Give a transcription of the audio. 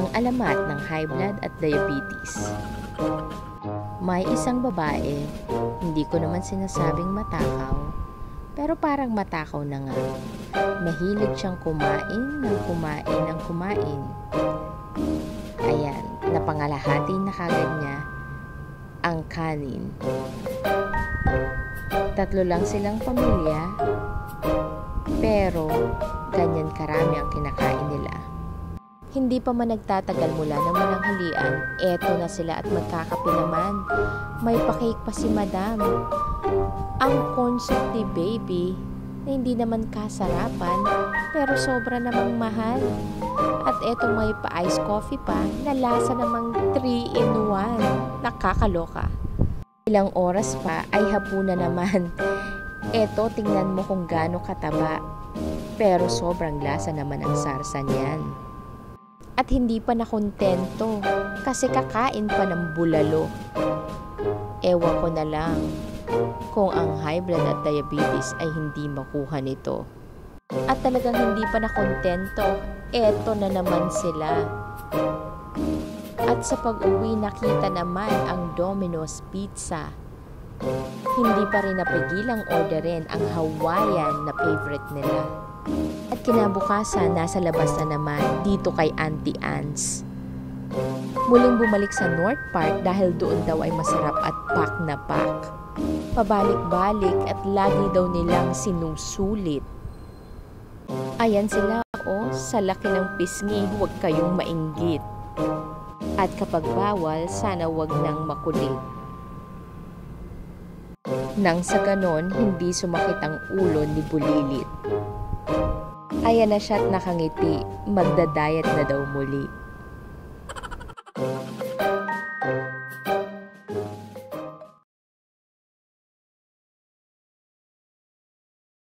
alamat ng high blood at diabetes. May isang babae, hindi ko naman sinasabing matakaw, pero parang matakaw na nga. Mahilig siyang kumain ng kumain ng kumain. Ayan, napangalahati na kagad niya ang kanin. 3 lang silang pamilya, pero ganyan karami ang kinakain nila. Hindi pa man nagtatagal mula ng mananghalian, eto na sila at magkakape naman. May pa-cake pa si Madam. Ang corn soup ni Baby na hindi naman kasarapan, pero sobra namang mahal. At eto may pa-ice coffee pa na lasa namang 3-in-1. Nakakaloka. Ilang oras pa ay hapunan naman. Eto, tingnan mo kung gaano kataba. Pero sobrang lasa naman ang sarsa niyan. At hindi pa nakontento kasi kakain pa ng bulalo. Ewan ko na lang kung ang high blood at diabetes ay hindi makuha nito. At talagang hindi pa nakontento, eto na naman sila. At sa pag-uwi nakita naman ang Domino's Pizza. Hindi pa rin napigilang orderin ang Hawaiian na favorite nila. At kinabukasan, nasa labas na naman dito kay Auntie Anne's. Muling bumalik sa North Park dahil doon daw ay masarap at pack na pack. Pabalik-balik at lagi daw nilang sinusulit. Ayan sila sa laki ng pisngi, huwag kayong mainggit. At kapag bawal, sana wag nang makulit. Nang sa ganon, hindi sumakit ang ulo ni Bulilit. Ayan na siya at nakangiti, magda-diet na daw muli.